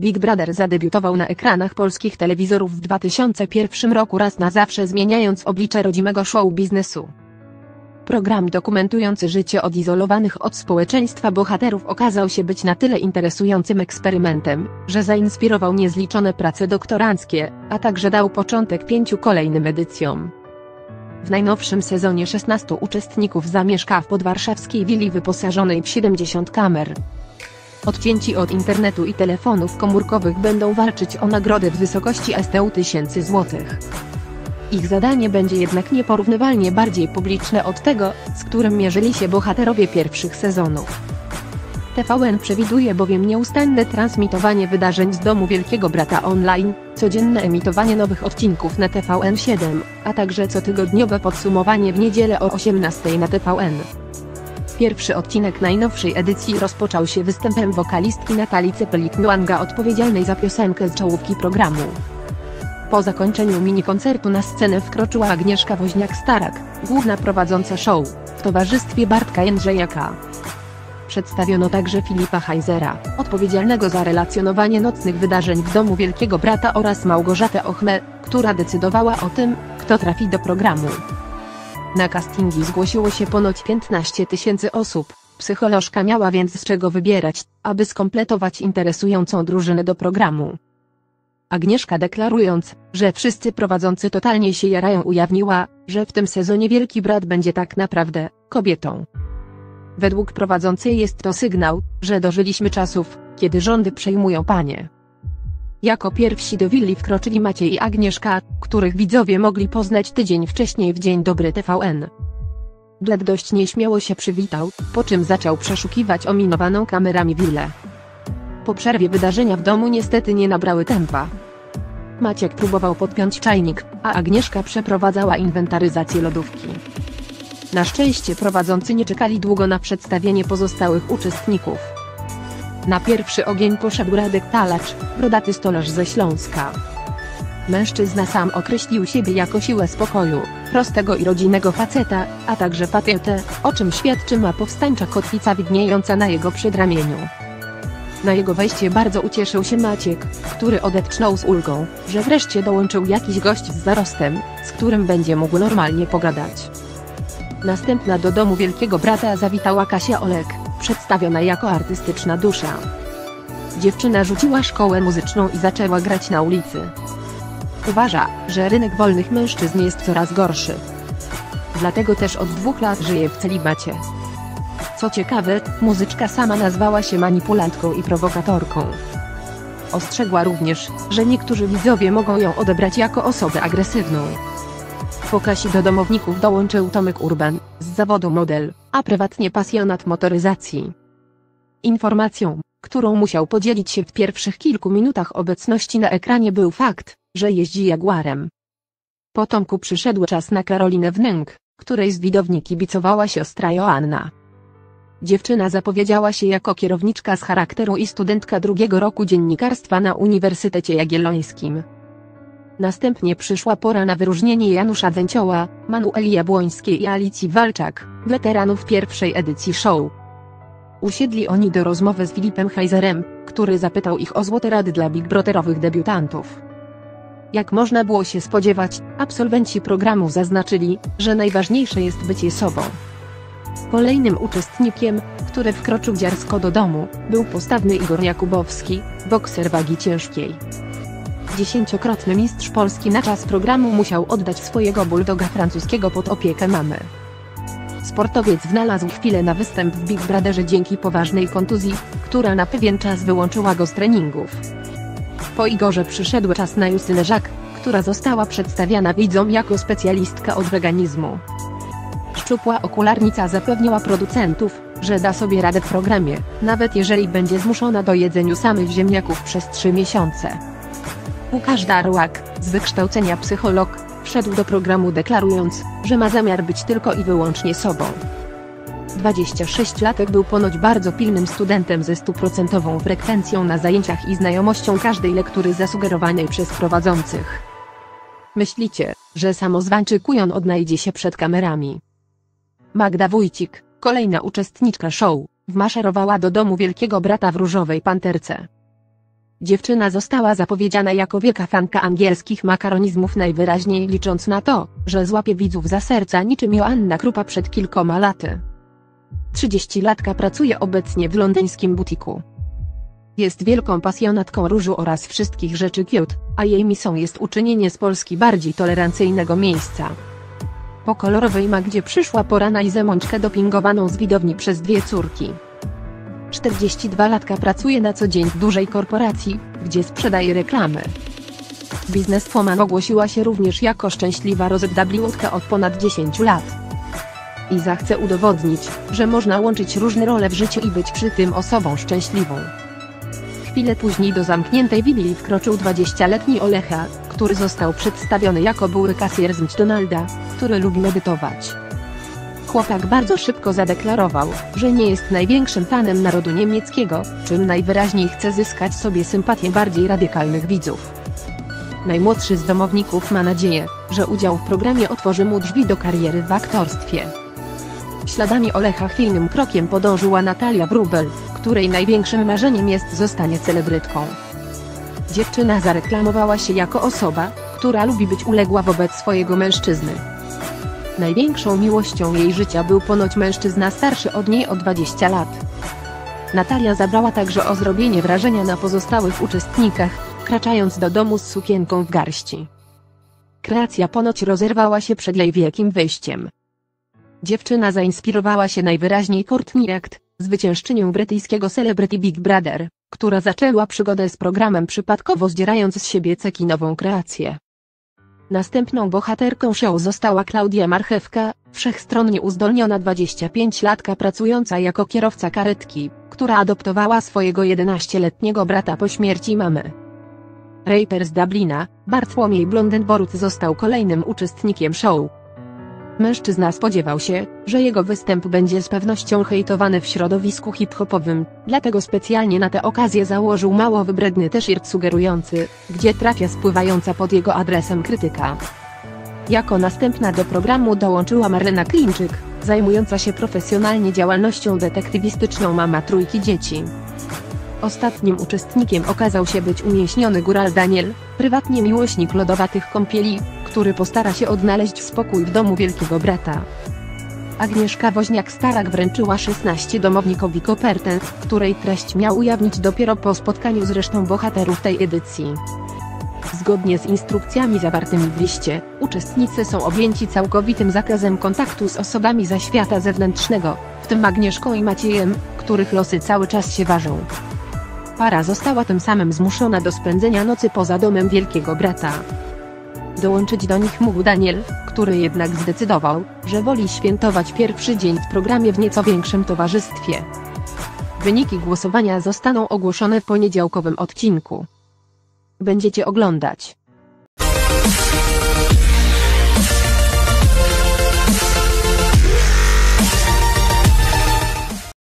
Big Brother zadebiutował na ekranach polskich telewizorów w 2001 roku, raz na zawsze zmieniając oblicze rodzimego show biznesu. Program dokumentujący życie odizolowanych od społeczeństwa bohaterów okazał się być na tyle interesującym eksperymentem, że zainspirował niezliczone prace doktoranckie, a także dał początek 5 kolejnym edycjom. W najnowszym sezonie 16 uczestników zamieszka w podwarszawskiej willi wyposażonej w 70 kamer. Odcięci od internetu i telefonów komórkowych będą walczyć o nagrodę w wysokości 100 000 złotych. Ich zadanie będzie jednak nieporównywalnie bardziej publiczne od tego, z którym mierzyli się bohaterowie pierwszych sezonów. TVN przewiduje bowiem nieustanne transmitowanie wydarzeń z Domu Wielkiego Brata online, codzienne emitowanie nowych odcinków na TVN7, a także cotygodniowe podsumowanie w niedzielę o 18:00 na TVN. Pierwszy odcinek najnowszej edycji rozpoczął się występem wokalistki Natalii Cepelik-Nwanga odpowiedzialnej za piosenkę z czołówki programu. Po zakończeniu mini-koncertu na scenę wkroczyła Agnieszka Woźniak-Starak, główna prowadząca show, w towarzystwie Bartka Jędrzejaka. Przedstawiono także Filipa Heisera, odpowiedzialnego za relacjonowanie nocnych wydarzeń w Domu Wielkiego Brata, oraz Małgorzatę Ochmę, która decydowała o tym, kto trafi do programu. Na castingi zgłosiło się ponoć 15 000 osób, psycholożka miała więc z czego wybierać, aby skompletować interesującą drużynę do programu. Agnieszka, deklarując, że wszyscy prowadzący totalnie się jarają, ujawniła, że w tym sezonie Wielki Brat będzie tak naprawdę kobietą. Według prowadzącej jest to sygnał, że dożyliśmy czasów, kiedy rządy przejmują panie. Jako pierwsi do willi wkroczyli Maciej i Agnieszka, których widzowie mogli poznać tydzień wcześniej w Dzień Dobry TVN. Bled dość nieśmiało się przywitał, po czym zaczął przeszukiwać ominowaną kamerami willę. Po przerwie wydarzenia w domu niestety nie nabrały tempa. Maciek próbował podpiąć czajnik, a Agnieszka przeprowadzała inwentaryzację lodówki. Na szczęście prowadzący nie czekali długo na przedstawienie pozostałych uczestników. Na pierwszy ogień poszedł Radek Talacz, brodaty stolarz ze Śląska. Mężczyzna sam określił siebie jako siłę spokoju, prostego i rodzinnego faceta, a także patriotę, o czym świadczy ma powstańcza kotwica widniejąca na jego przedramieniu. Na jego wejście bardzo ucieszył się Maciek, który odetchnął z ulgą, że wreszcie dołączył jakiś gość z zarostem, z którym będzie mógł normalnie pogadać. Następna do Domu Wielkiego Brata zawitała Kasia Olek, przedstawiona jako artystyczna dusza. Dziewczyna rzuciła szkołę muzyczną i zaczęła grać na ulicy. Uważa, że rynek wolnych mężczyzn jest coraz gorszy. Dlatego też od 2 lat żyje w celibacie. Co ciekawe, muzyczka sama nazwała się manipulantką i prowokatorką. Ostrzegła również, że niektórzy widzowie mogą ją odebrać jako osobę agresywną. Po Kasi do domowników dołączył Tomek Urban, z zawodu model, a prywatnie pasjonat motoryzacji. Informacją, którą musiał podzielić się w pierwszych kilku minutach obecności na ekranie, był fakt, że jeździ Jaguarem. Po Tomku przyszedł czas na Karolinę Wnęk, której z widowni kibicowała siostra Joanna. Dziewczyna zapowiedziała się jako kierowniczka z charakteru i studentka 2. roku dziennikarstwa na Uniwersytecie Jagiellońskim. Następnie przyszła pora na wyróżnienie Janusza Węcioła, Manueli Jabłońskiej i Alicji Walczak, weteranów pierwszej edycji show. Usiedli oni do rozmowy z Filipem Heiserem, który zapytał ich o złote rady dla Big Brotherowych debiutantów. Jak można było się spodziewać, absolwenci programu zaznaczyli, że najważniejsze jest bycie sobą. Kolejnym uczestnikiem, który wkroczył dziarsko do domu, był postawny Igor Jakubowski, bokser wagi ciężkiej. 10-krotny mistrz Polski na czas programu musiał oddać swojego bulldoga francuskiego pod opiekę mamy. Sportowiec znalazł chwilę na występ w Big Brotherze dzięki poważnej kontuzji, która na pewien czas wyłączyła go z treningów. Po Igorze przyszedł czas na Justynę Żak, która została przedstawiana widzom jako specjalistka od weganizmu. Szczupła okularnica zapewniła producentów, że da sobie radę w programie, nawet jeżeli będzie zmuszona do jedzenia samych ziemniaków przez 3 miesiące. Łukasz Darłak, z wykształcenia psycholog, wszedł do programu deklarując, że ma zamiar być tylko i wyłącznie sobą. 26-latek był ponoć bardzo pilnym studentem ze 100% frekwencją na zajęciach i znajomością każdej lektury zasugerowanej przez prowadzących. Myślicie, że samozwańczy kujon odnajdzie się przed kamerami? Magda Wójcik, kolejna uczestniczka show, wmaszerowała do Domu Wielkiego Brata w różowej panterce. Dziewczyna została zapowiedziana jako wielka fanka angielskich makaronizmów, najwyraźniej licząc na to, że złapie widzów za serca niczym Joanna Krupa przed kilkoma laty. 30-latka pracuje obecnie w londyńskim butiku. Jest wielką pasjonatką różu oraz wszystkich rzeczy cute, a jej misją jest uczynienie z Polski bardziej tolerancyjnego miejsca. Po kolorowej Magdzie przyszła pora na Izę Mączkę, dopingowaną z widowni przez dwie córki. 42-latka pracuje na co dzień w dużej korporacji, gdzie sprzedaje reklamy. Bizneswoman ogłosiła się również jako szczęśliwa rozwdawliłotka od ponad 10 lat. Iza chce udowodnić, że można łączyć różne role w życiu i być przy tym osobą szczęśliwą. Chwilę później do zamkniętej willi wkroczył 20-letni Olecha, który został przedstawiony jako były kasjer z McDonalda, który lubi medytować. Chłopak bardzo szybko zadeklarował, że nie jest największym fanem narodu niemieckiego, czym najwyraźniej chce zyskać sobie sympatię bardziej radykalnych widzów. Najmłodszy z domowników ma nadzieję, że udział w programie otworzy mu drzwi do kariery w aktorstwie. Śladami Olecha chwiejnym krokiem podążyła Natalia Wróbel, której największym marzeniem jest zostanie celebrytką. Dziewczyna zareklamowała się jako osoba, która lubi być uległa wobec swojego mężczyzny. Największą miłością jej życia był ponoć mężczyzna starszy od niej o 20 lat. Natalia zabrała także o zrobienie wrażenia na pozostałych uczestnikach, wkraczając do domu z sukienką w garści. Kreacja ponoć rozerwała się przed jej wielkim wyjściem. Dziewczyna zainspirowała się najwyraźniej Courtney Act, zwyciężczynią brytyjskiego Celebrity Big Brother, która zaczęła przygodę z programem przypadkowo zdzierając z siebie ceki nową kreację. Następną bohaterką show została Klaudia Marchewka, wszechstronnie uzdolniona 25-latka pracująca jako kierowca karetki, która adoptowała swojego 11-letniego brata po śmierci mamy. Raper z Dublina, Bartłomiej Blondenborut został kolejnym uczestnikiem show. Mężczyzna spodziewał się, że jego występ będzie z pewnością hejtowany w środowisku hip-hopowym, dlatego specjalnie na tę okazję założył mało wybredny t-shirt sugerujący, gdzie trafia spływająca pod jego adresem krytyka. Jako następna do programu dołączyła Marlena Klimczyk, zajmująca się profesjonalnie działalnością detektywistyczną, mama trójki dzieci. Ostatnim uczestnikiem okazał się być umięśniony góral Daniel, prywatnie miłośnik lodowatych kąpieli, który postara się odnaleźć spokój w domu wielkiego brata. Agnieszka Woźniak-Starak wręczyła 16 domownikowi kopertę, której treść miał ujawnić dopiero po spotkaniu z resztą bohaterów tej edycji. Zgodnie z instrukcjami zawartymi w liście, uczestnicy są objęci całkowitym zakazem kontaktu z osobami ze świata zewnętrznego, w tym Agnieszką i Maciejem, których losy cały czas się ważą. Para została tym samym zmuszona do spędzenia nocy poza domem wielkiego brata. Dołączyć do nich mógł Daniel, który jednak zdecydował, że woli świętować pierwszy dzień w programie w nieco większym towarzystwie. Wyniki głosowania zostaną ogłoszone w poniedziałkowym odcinku. Będziecie oglądać.